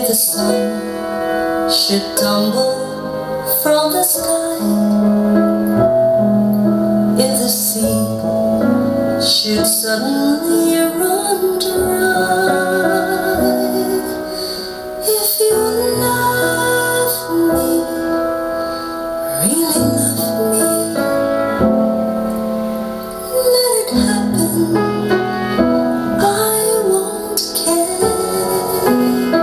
the sun should tumble from the sky, if the sea should suddenly run dry, if you love me, really love me, let it happen, I won't care.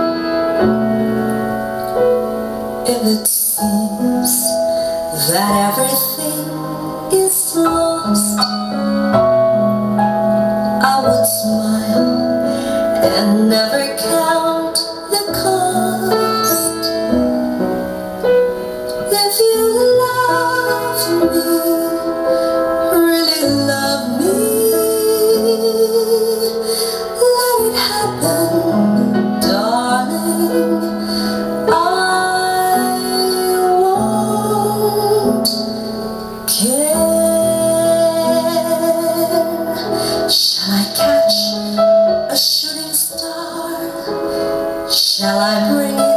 If it seems that everything is lost, I would smile and never count the cost. If you love me, really love me, let it happen, darling, I won't care. Shall I catch a shooting star? Shall I bring